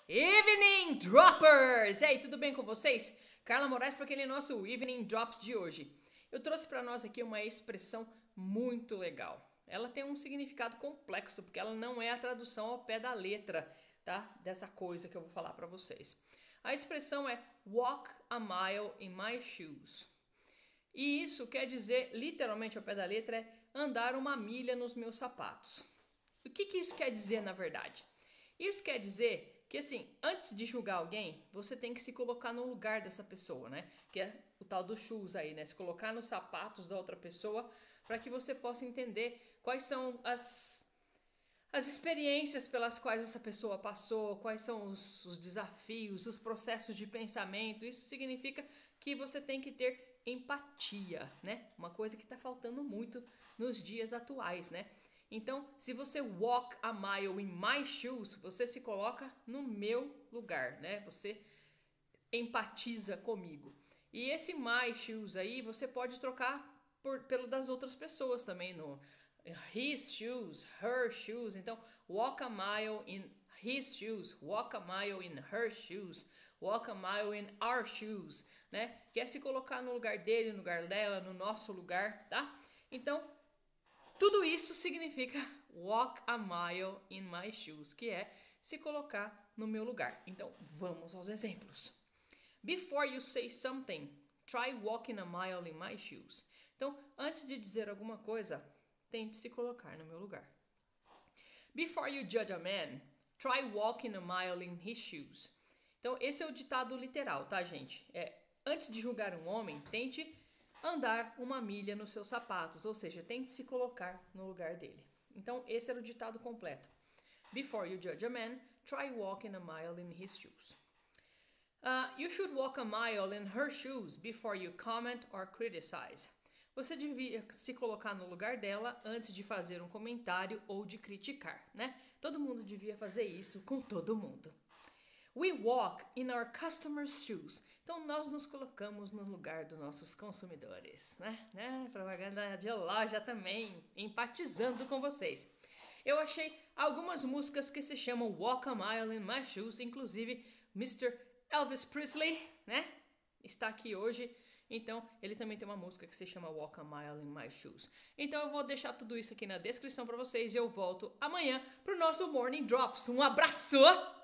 Evening Droppers! E aí, tudo bem com vocês? Carla Moraes para aquele nosso Evening Drops de hoje. Eu trouxe para nós aqui uma expressão muito legal. Ela tem um significado complexo, porque ela não é a tradução ao pé da letra, tá? Dessa coisa que eu vou falar para vocês. A expressão é walk a mile in my shoes. E isso quer dizer, literalmente ao pé da letra, é andar uma milha nos meus sapatos. O que isso quer dizer na verdade? Isso quer dizer que assim, antes de julgar alguém, você tem que se colocar no lugar dessa pessoa, né? Que é o tal do shoes aí, né? Se colocar nos sapatos da outra pessoa para que você possa entender quais são as experiências pelas quais essa pessoa passou, quais são os desafios, os processos de pensamento. Isso significa que você tem que ter empatia, né? Uma coisa que está faltando muito nos dias atuais, né? Então, se você walk a mile in my shoes, você se coloca no meu lugar, né? Você empatiza comigo. E esse my shoes aí, você pode trocar pelo das outras pessoas também, no his shoes, her shoes. Então, walk a mile in his shoes, walk a mile in her shoes, walk a mile in our shoes, né? Quer se colocar no lugar dele, no lugar dela, no nosso lugar, tá? Então, tudo isso significa walk a mile in my shoes, que é se colocar no meu lugar. Então, vamos aos exemplos. Before you say something, try walking a mile in my shoes. Então, antes de dizer alguma coisa, tente se colocar no meu lugar. Before you judge a man, try walking a mile in his shoes. Então, esse é o ditado literal, tá, gente? Antes de julgar um homem, tente andar uma milha nos seus sapatos, ou seja, tente se colocar no lugar dele. Então, esse era o ditado completo. Before you judge a man, try walking a mile in his shoes. You should walk a mile in her shoes before you comment or criticize. Você devia se colocar no lugar dela antes de fazer um comentário ou de criticar, né? Todo mundo devia fazer isso com todo mundo. We walk in our customers' shoes. Então, nós nos colocamos no lugar dos nossos consumidores, né? Propaganda de loja também, empatizando com vocês. Eu achei algumas músicas que se chamam Walk a Mile in My Shoes, inclusive Mr. Elvis Presley, né? Está aqui hoje. Então, ele também tem uma música que se chama Walk a Mile in My Shoes. Então, eu vou deixar tudo isso aqui na descrição para vocês e eu volto amanhã pro nosso Morning Drops. Um abraço!